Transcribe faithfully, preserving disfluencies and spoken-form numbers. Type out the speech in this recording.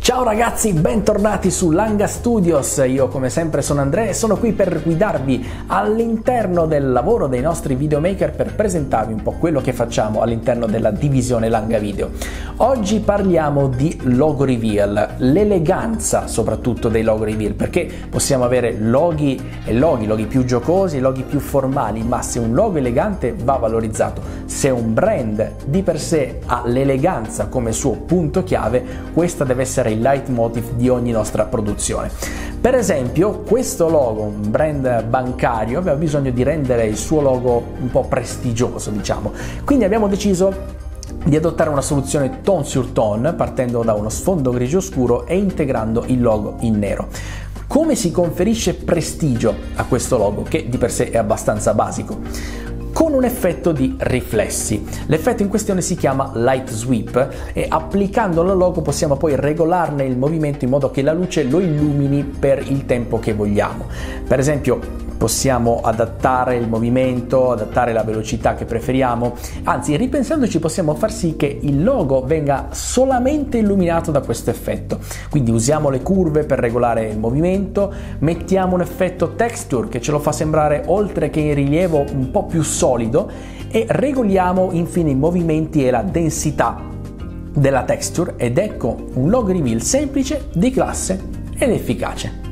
Ciao ragazzi, bentornati su Langa Studios. Io come sempre sono Andrea e sono qui per guidarvi all'interno del lavoro dei nostri videomaker, per presentarvi un po' quello che facciamo all'interno della divisione Langa Video. Oggi parliamo di logo reveal, l'eleganza soprattutto dei logo reveal, perché possiamo avere loghi e loghi, loghi più giocosi, loghi più formali, ma se un logo elegante va valorizzato, se un brand di per sé ha l'eleganza come suo punto chiave, questa deve essere il leitmotiv di ogni nostra produzione. Per esempio, questo logo, un brand bancario, aveva bisogno di rendere il suo logo un po' prestigioso, diciamo. Quindi abbiamo deciso di adottare una soluzione tone sur tone, partendo da uno sfondo grigio scuro e integrando il logo in nero. Come si conferisce prestigio a questo logo, che di per sé è abbastanza basico? Con un effetto di riflessi. L'effetto in questione si chiama light sweep e applicandolo al logo possiamo poi regolarne il movimento in modo che la luce lo illumini per il tempo che vogliamo. Per esempio, possiamo adattare il movimento, adattare la velocità che preferiamo, anzi, ripensandoci, possiamo far sì che il logo venga solamente illuminato da questo effetto. Quindi usiamo le curve per regolare il movimento, mettiamo un effetto texture che ce lo fa sembrare, oltre che in rilievo, un po' più solido, e regoliamo infine i movimenti e la densità della texture, ed ecco un logo reveal semplice, di classe ed efficace.